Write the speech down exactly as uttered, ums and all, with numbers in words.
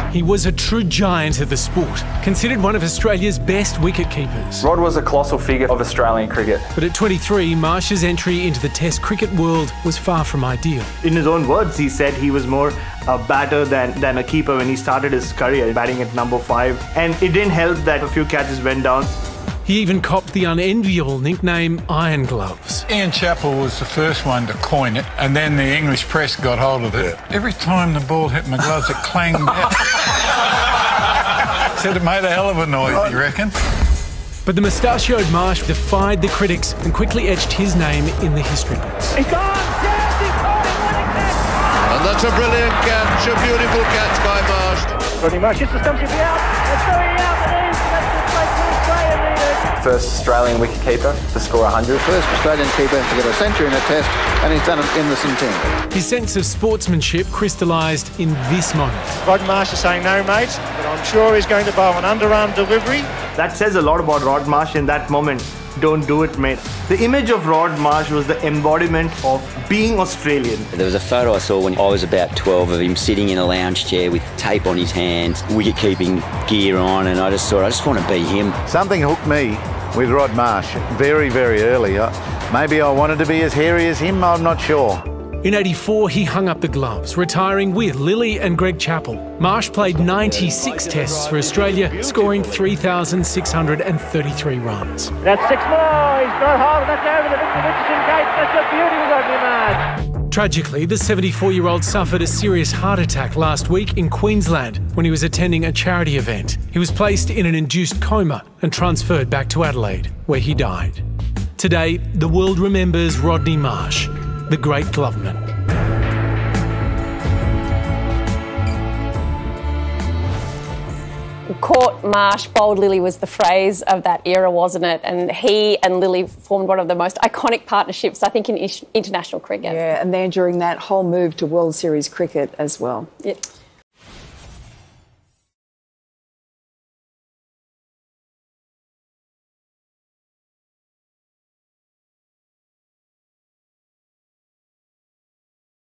He was a true giant of the sport, considered one of Australia's best wicket-keepers. Rod was a colossal figure of Australian cricket. But at twenty-three, Marsh's entry into the Test cricket world was far from ideal. In his own words, he said he was more a batter than, than a keeper when he started his career, batting at number five. And it didn't help that a few catches went down. He even copped the unenviable nickname Iron Gloves. Ian Chappell was the first one to coin it, and then the English press got hold of it. Every time the ball hit my gloves, it clanged out. Said it made a hell of a noise, you reckon? But the mustachioed Marsh defied the critics and quickly etched his name in the history books. He's gone! Yes, he's caught him winning catch! And that's a brilliant catch, a beautiful catch by Marsh. Rodney Marsh hits the stumps, he'll be out. It's going out, it is. That's the play to Australia needed. First Australian wicketkeeper to score one hundred. First Australian keeper to get a century in a Test, and he's done it in the centenary. His sense of sportsmanship crystallised in this moment. Rod Marsh is saying no, mate, but I'm sure he's going to bowl an underarm delivery. That says a lot about Rod Marsh in that moment. Don't do it, mate. The image of Rod Marsh was the embodiment of being Australian. There was a photo I saw when I was about twelve of him sitting in a lounge chair with tape on his hands, wicket-keeping gear on, and I just thought, I just want to be him. Something hooked me with Rod Marsh very, very early. Maybe I wanted to be as hairy as him, I'm not sure. In eighty-four, he hung up the gloves, retiring with Lillee and Greg Chappell. Marsh played ninety-six tests for Australia, scoring three thousand six hundred thirty-three runs. That's six more. He's got hold. That's over the Victor Richardson gate. That's a beauty, Rodney Marsh. Tragically, the seventy-four-year-old suffered a serious heart attack last week in Queensland when he was attending a charity event. He was placed in an induced coma and transferred back to Adelaide, where he died. Today, the world remembers Rodney Marsh, the great gloveman. Caught Marsh, bowled Lillee was the phrase of that era, wasn't it? And he and Lillee formed one of the most iconic partnerships, I think, in international cricket. Yeah, and then during that whole move to World Series cricket as well. Yeah.